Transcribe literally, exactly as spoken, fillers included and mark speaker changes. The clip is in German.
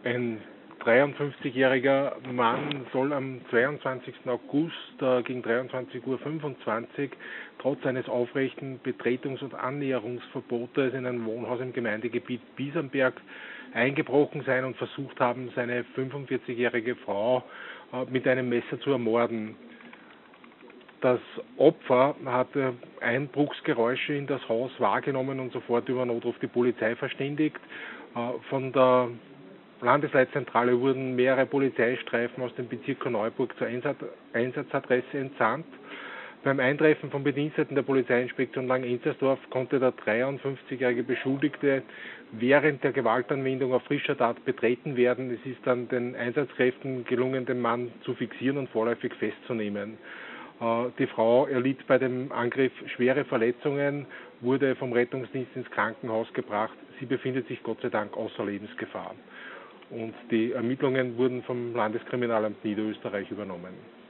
Speaker 1: Ein dreiundfünfzigjähriger Mann soll am zweiundzwanzigsten August äh, gegen dreiundzwanzig Uhr fünfundzwanzig trotz eines aufrechten Betretungs- und Annäherungsverbotes in ein Wohnhaus im Gemeindegebiet Biesenberg eingebrochen sein und versucht haben, seine fünfundvierzigjährige Frau äh, mit einem Messer zu ermorden. Das Opfer hatte Einbruchsgeräusche in das Haus wahrgenommen und sofort über Notruf die Polizei verständigt. Äh, Von der Landesleitzentrale wurden mehrere Polizeistreifen aus dem Bezirk Korneuburg zur Einsatzadresse entsandt. Beim Eintreffen von Bediensteten der Polizeiinspektion Langenzersdorf konnte der dreiundfünfzigjährige Beschuldigte während der Gewaltanwendung auf frischer Tat betreten werden. Es ist dann den Einsatzkräften gelungen, den Mann zu fixieren und vorläufig festzunehmen. Die Frau erlitt bei dem Angriff schwere Verletzungen, wurde vom Rettungsdienst ins Krankenhaus gebracht. Sie befindet sich Gott sei Dank außer Lebensgefahr. Und die Ermittlungen wurden vom Landeskriminalamt Niederösterreich übernommen.